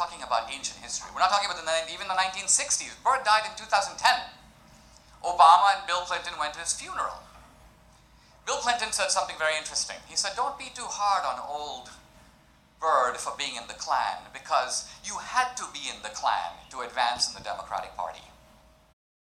talking about ancient history. We're not talking about even the 1960s. Byrd died in 2010. Obama and Bill Clinton went to his funeral. Bill Clinton said something very interesting. He said, don't be too hard on old Byrd for being in the Klan, because you had to be in the Klan to advance in the Democratic Party.